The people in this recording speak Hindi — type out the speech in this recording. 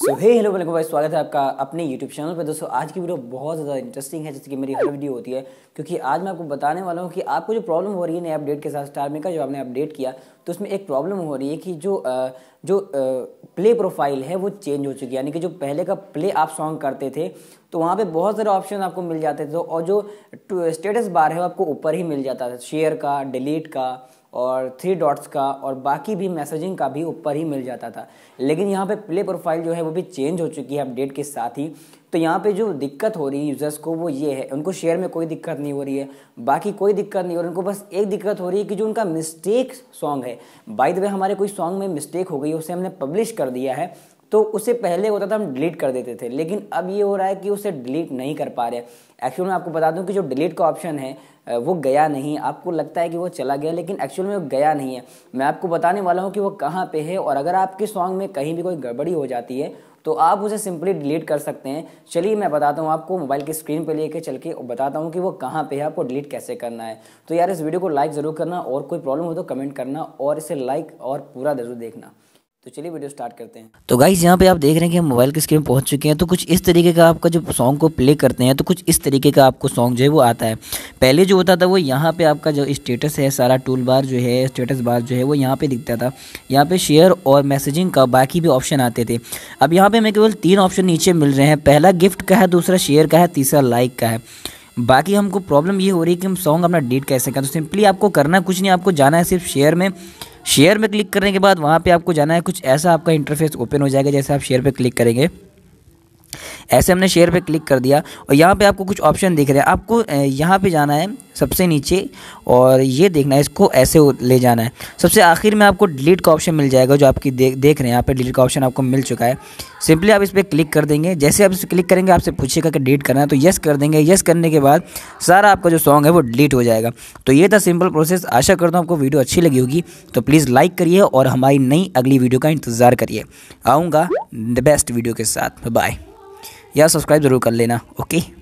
हे हेलो वेलकम भाई, स्वागत है आपका अपने यूट्यूब चैनल पे। दोस्तों आज की वीडियो बहुत ज़्यादा इंटरेस्टिंग है, जैसे कि मेरी हर वीडियो होती है, क्योंकि आज मैं आपको बताने वाला हूँ कि आपको जो प्रॉब्लम हो रही है नए अपडेट के साथ स्टार मेकर जो आपने अपडेट किया, तो उसमें एक प्रॉब्लम हो रही है कि जो प्ले प्रोफाइल है वो चेंज हो चुकी है। यानी कि जो पहले का प्ले आप सॉन्ग करते थे तो वहाँ पे बहुत सारे ऑप्शन आपको मिल जाते थे, और जो स्टेटस बार है वो आपको ऊपर ही मिल जाता था, शेयर का, डिलीट का और 3 डॉट्स का और बाकी भी मैसेजिंग का भी ऊपर ही मिल जाता था। लेकिन यहाँ पे प्ले प्रोफाइल जो है वो भी चेंज हो चुकी है अपडेट के साथ ही। तो यहाँ पे जो दिक्कत हो रही है यूज़र्स को वो ये है, उनको शेयर में कोई दिक्कत नहीं हो रही है, बाकी कोई दिक्कत नहीं हो रही है, उनको बस एक दिक्कत हो रही है कि जो उनका मिस्टेक सॉन्ग है, बाय द वे हमारे कोई सॉन्ग में मिस्टेक हो गई, उसे हमने पब्लिश कर दिया है, तो उससे पहले होता था हम डिलीट कर देते थे, लेकिन अब ये हो रहा है कि उसे डिलीट नहीं कर पा रहे। एक्चुअल में आपको बता दूं कि जो डिलीट का ऑप्शन है वो गया नहीं। आपको लगता है कि वो चला गया, लेकिन एक्चुअल में वो गया नहीं है। मैं आपको बताने वाला हूँ कि वो कहाँ पे है, और अगर आपके सॉन्ग में कहीं भी कोई गड़बड़ी हो जाती है तो आप उसे सिंपली डिलीट कर सकते हैं। चलिए मैं बताता हूँ आपको, मोबाइल की स्क्रीन पे लेके चल के बताता हूँ कि वो कहाँ पे है, आपको डिलीट कैसे करना है। तो यार इस वीडियो को लाइक ज़रूर करना, और कोई प्रॉब्लम हो तो कमेंट करना, और इसे लाइक और पूरा ज़रूर देखना। तो चलिए वीडियो स्टार्ट करते हैं। तो गाइस यहाँ पे आप देख रहे हैं कि हम मोबाइल की स्क्रीन पहुंच चुके हैं। तो कुछ इस तरीके का आपका जो सॉन्ग को प्ले करते हैं तो कुछ इस तरीके का आपको सॉन्ग जो है वो आता है। पहले जो होता था वो यहाँ पे आपका जो स्टेटस है, सारा टूल बार जो है, स्टेटस बार जो है वो यहाँ पे दिखता था। यहाँ पे शेयर और मैसेजिंग का बाकी भी ऑप्शन आते थे। अब यहाँ पे हमें केवल 3 ऑप्शन नीचे मिल रहे हैं। पहला गिफ्ट का है, दूसरा शेयर का है, तीसरा लाइक का है। बाकी हमको प्रॉब्लम ये हो रही है कि हम सॉन्ग अपना डिलीट कैसे करें। तो सिंपली आपको करना कुछ नहीं, आपको जाना है सिर्फ शेयर में। शेयर में क्लिक करने के बाद वहाँ पे आपको जाना है, कुछ ऐसा आपका इंटरफेस ओपन हो जाएगा। जैसे आप शेयर पे क्लिक करेंगे, ऐसे हमने शेयर पे क्लिक कर दिया और यहाँ पे आपको कुछ ऑप्शन दिख रहे हैं। आपको यहाँ पे जाना है सबसे नीचे, और ये देखना है, इसको ऐसे ले जाना है। सबसे आखिर में आपको डिलीट का ऑप्शन मिल जाएगा, जो आपकी देख रहे हैं यहाँ पे डिलीट का ऑप्शन आपको मिल चुका है। सिंपली आप इस पर क्लिक कर देंगे। जैसे आप इस पर क्लिक करेंगे आपसे पूछेगा कि डिलीट करना है, तो यस कर देंगे। यस करने के बाद सारा आपका जो सॉन्ग है वो डिलीट हो जाएगा। तो ये था सिंपल प्रोसेस। आशा करता हूँ आपको वीडियो अच्छी लगी होगी, तो प्लीज़ लाइक करिए और हमारी नई अगली वीडियो का इंतज़ार करिए। आऊँगा द बेस्ट वीडियो के साथ। बाय। यार सब्सक्राइब ज़रूर कर लेना। ओके।